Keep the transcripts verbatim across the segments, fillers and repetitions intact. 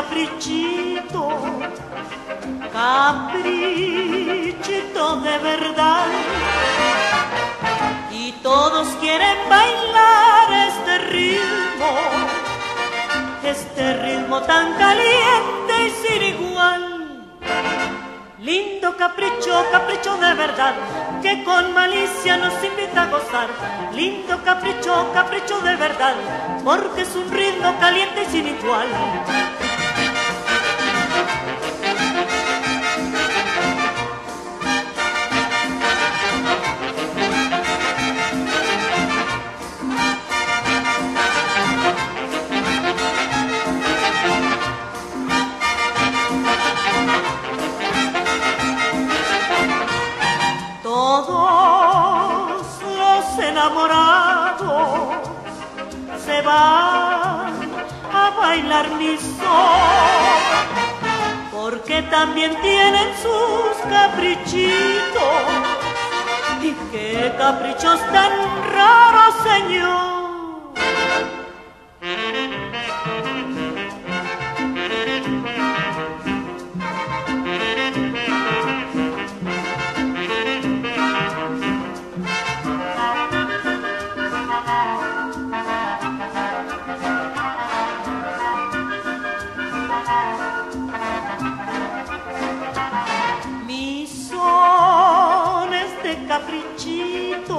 caprichito, caprichito de verdad. Y todos quieren bailar este ritmo, este ritmo tan caliente y sin igual. Lindo capricho, capricho de verdad, que con malicia nos invita a gozar. Lindo capricho, capricho de verdad, porque es un ritmo caliente y sin igual. Todos los enamorados se van a bailar mi son, porque también tienen sus caprichitos. Y qué caprichos tan raros, señor. Caprichito,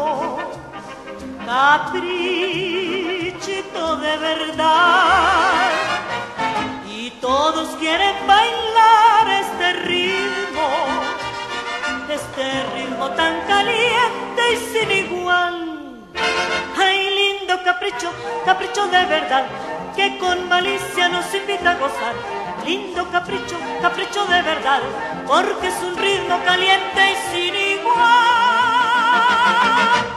caprichito de verdad. Y todos quieren bailar este ritmo, este ritmo tan caliente y sin igual. Ay, lindo capricho, capricho de verdad, que con malicia nos invita a gozar. Lindo capricho, capricho de verdad, porque es un ritmo caliente y sin igual.